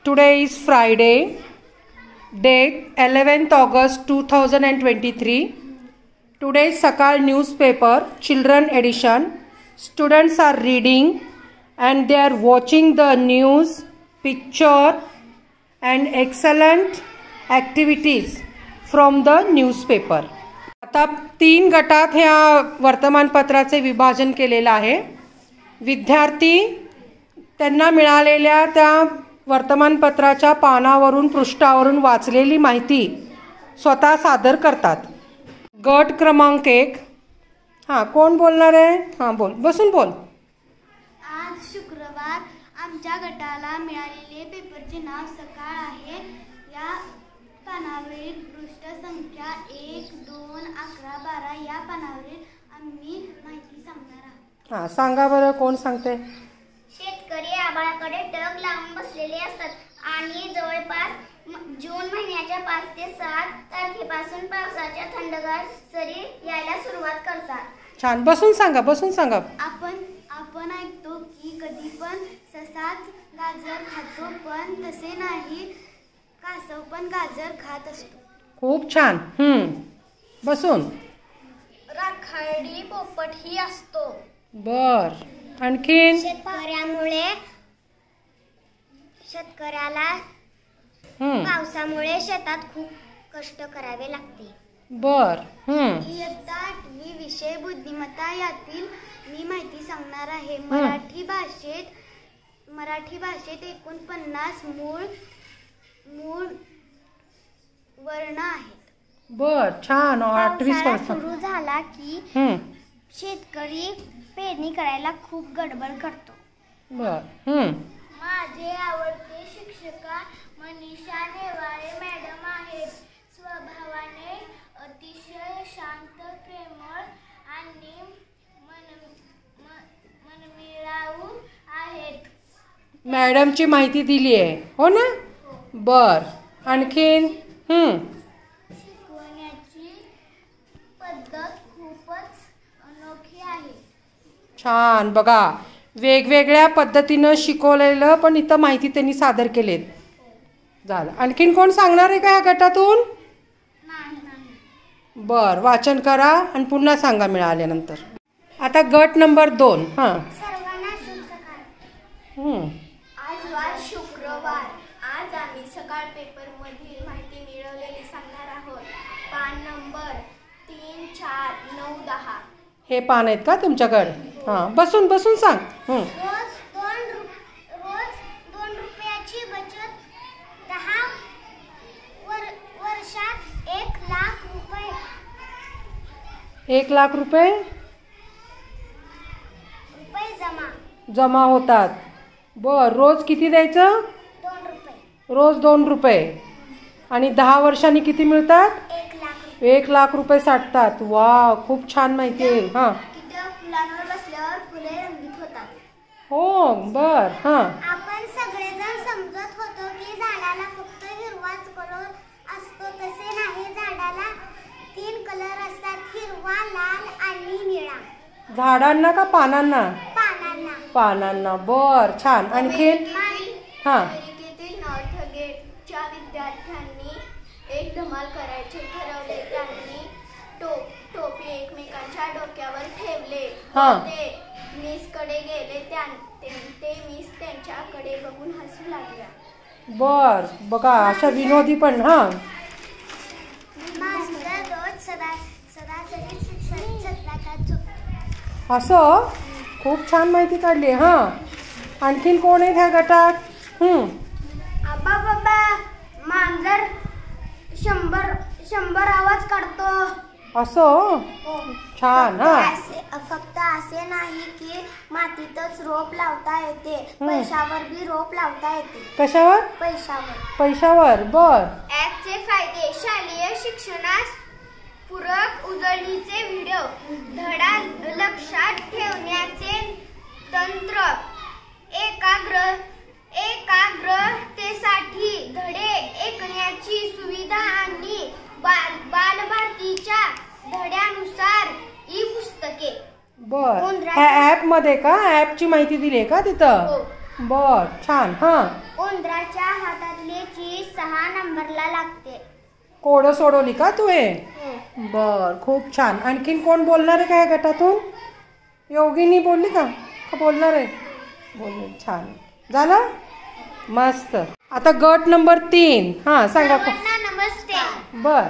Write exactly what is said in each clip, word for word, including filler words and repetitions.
Today is Friday, date eleventh August two thousand twenty-three. Today's Sakal newspaper, children edition. Students are reading and they are watching the news, picture and excellent activities from the newspaper. आता तीन गटात ह्या वर्तमानपत्राचे विभाजन केलेले आहे. विद्यार्थी त्यांना मिळालेल्या त्या वर्तमानपत्राच्या पानावरून पृष्ठावरून वाचलेली माहिती स्वतः सादर करतात. गट क्रमांक एक. हां, कोण बोलणार आहे? हां, बोल, बसून बोल. आज शुक्रवार आमच्या गटाला मिळालेले पेपरचे नाव सकाळ आहे. या पानावरील पृष्ठ संख्या एक दोन अकरा बारा या पानावरील आम्ही माहिती सांगणार आहोत. हां, सांगा बरं, कोण सांगते? शेतकरी आभाळाकडे टक लावून बसलेले असतात आणि जवळपास जून महिन्याच्या पाच ते सात तारखेपासून पावसाच्या थंडगार सरी यायला सुरुवात करतात. छान, बसून सांगा, बसून सांगा. आपण आपण ऐकतो की कधी पण ससाच गाजर खातो, पण तसे नाही, कासव पण गाजर खात असतो. खूप छान. हम्म, बसून. राखाडी पोपट ही असतो. बर, आणखीन? शेतकऱ्यामुळे शेतकऱ्याला पावसामुळे शेतात खूप कष्ट करावे लागते. बर. हम्म. इयत्ता आठवी विषय बुद्धिमत्ता यातील मी माहिती सांगणार आहे. मराठी भाषेत मराठी भाषेत एकूण पन्नास मूळ मूळ वर्ण आहेत. बर, छान. आठवी सुरू झाला की शेतकरी पेरणी करायला खूप गडबड करतो. बर. हम्म. माझे आवडते शिक्षिका मनीषा नेवाळे मॅडम आहेत. स्वभावाने अतिशय शांत, प्रेमळ आणि मनमिळाऊ आहेत. मॅडमची माहिती दिली आहे, हो ना? बर, आणखीन? हम्म. शिकवण्याची पद्धत खूपच अनोखी आहे. छान. बघा, वेगवेगळ्या पद्धतीनं शिकवलेलं पण इथं माहिती त्यांनी सादर केलेत. झालं. आणखीन कोण सांगणार आहे का या गटातून? बर, वाचन करा आणि पुन्हा सांगा मिळाल्यानंतर. आता गट नंबर दोन. हां. सर्वांना शुभ सकाळ. हम्म. आज वार शुक्रवार. आज आम्ही सकाळ पेपर मधील माहिती मिळवलेली सांगणार आहोत. पान नंबर तीन चार नऊ दहा हे पान आहेत का तुमच्याकडे? हां, बसून बसून सांग. हम्म. रोज दोन रोज दोन रुपयाची बचत, दहा वर वर्षात एक लाख रुपये एक लाख रुपये रुपये जमा जमा होतात. बर, रोज किती द्यायचं? दोन रुपये. रोज दोन रुपये. आणि दहा वर्षांनी किती मिळतात? एक लाख रुपये. एक लाख रुपये साठतात. वा, खूप छान माहिती आहे. हां. फुलांवर बसल्यावर फुले रंगीत होतात. हो, बर. हां. आपण सगळेजण समजत होतो की झाडाला फक्त हिरवाच कलर असतो. तसे नाही, झाडाला तीन कलर असतात, हिरवा, लाल आणि निळा. झाडांना का पानांना? पानांना. पानांना. बर, छान. आणखीन? हां. अमेरिकेतील नॉर्थ गेटच्या विद्यार्थ्यांनी एक धमाल करायचे ठरवले. त्यांनी टोप टोपी एकमेकांच्या डोक्यावर ठेवले. ते मिसकडे गेले. ते मिस त्यांच्याकडे बघून हसू लागल्या. बर, बघा, अशा विनोदी पण. हा. रोज सरासरी सत्रात झोपतो. असं खूप छान माहिती काढली. हा, आणखीन कोण आहे ह्या गटात? हम्म. आबा बाबा मांजर शंभर शंभर आवाज काढतो. असं छान. हा. फक्त असे नाही की मातीतच रोप लावता येते, पैशावर बी रोप लावता येते. कशावर? पैशावर. पैशावर. बर. ॲपचे फायदे. शालेय शिक्षणास पूरक उजळणीचे व्हिडिओ, धडा लक्षात ठेवण्याचे तंत्र, एकाग्र एकाग्रतेसाठी धडे ऐकण्याची सुविधा आणि बाल बालभारतीच्या धड्यानुसार ई पुस्तके. बर, ह्या ऍप मध्ये का ऍपची माहिती दिली आहे का तिथं? बर, छान. हां, उंदराच्या हातातली चीज सहा नंबरला लागते. कोडं सोडवली का तू हे? बर, खूप छान. आणखीन कोण बोलणार आहे का या गटातून? योगिनी बोलली का का बोलणार आहे? बोलली. छान झालं, मस्त. आता गट नंबर तीन. हां, सांगा. नमस्ते. बर.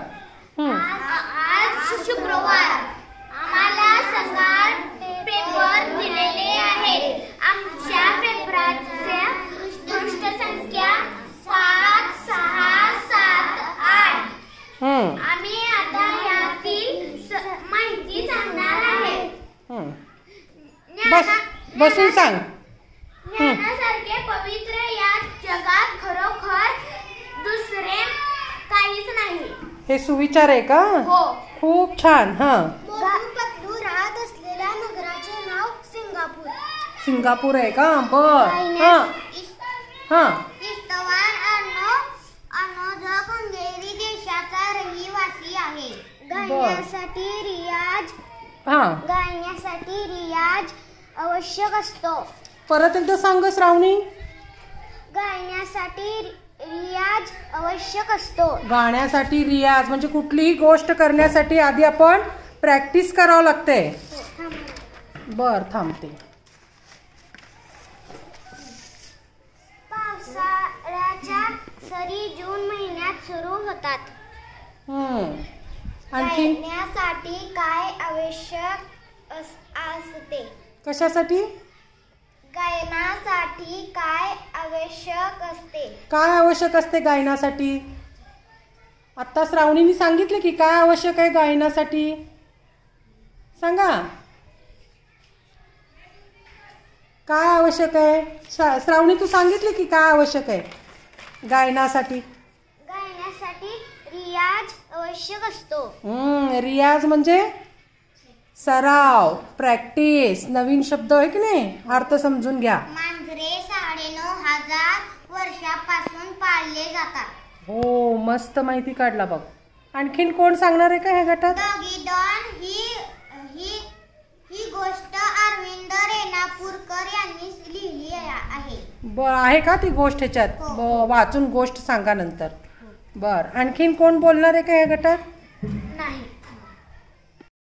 आज शुक्रवार. आम्हाला सकाळ पेपर दिलेले आहेत. आमच्या पेपराच्या पृष्ठ संख्या पाच सहा सात आठ. आम्ही आता यातील माहिती सांगणार आहे. बस बसून सांग. ज्ञानासारखे पवित्र या जगात खरोखर दुसरे काहीच नाही. हे सुविचार आहे का? हो. खूप छान. हा, पतलू राहत असलेल्या नगराचे नाव सिंगापूर. सिंगापूर आहे का? बर. हा हा हंगेरी देशाचा रहिवासी आहे. गायण्यासाठी रियाज हा गायण्यासाठी रियाज आवश्यक असतो. परत एकदा सांग श्रावणी. गायण्यासाठी रियाज आवश्यक असतो. गाण्यासाठी रियाज म्हणजे कुठलीही गोष्ट करण्यासाठी आधी आपण प्रॅक्टिस करावं लागते. बर, थांबते. पावसाळ्याच्या सरी जून महिन्यात सुरू होतात. हम्म आणखी गायण्यासाठी काय आवश्यक असते? कशासाठी? गायनासाठी काय आवश्यक असते? काय आवश्यक असते गायनासाठी? आता श्रावणीने सांगितले की काय आवश्यक आहे गायनासाठी. सांगा, काय आवश्यक आहे? श्रावणी तू सांगितले की काय आवश्यक आहे गायनासाठी? गायनासाठी रियाज आवश्यक असतो. हम्म रियाज म्हणजे सराव, प्रॅक्टिस. नवीन शब्द आहे की नाही, अर्थ समजून घ्या. मांजरे साडेनऊ हजार वर्षापासून पाळले जातात. हो, मस्त माहिती काढला बघ. आणखीन कोण सांगणार आहे का ह्या गटात? डॉगीडॉन ही ही ही गोष्ट अरविंद रेणापूरकर यांनी लिहिली आहे. बर, आहे का ती गोष्ट ह्याच्यात? वाचून गोष्ट सांगा नंतर. बर, आणखीन कोण बोलणार आहे का ह्या गटात?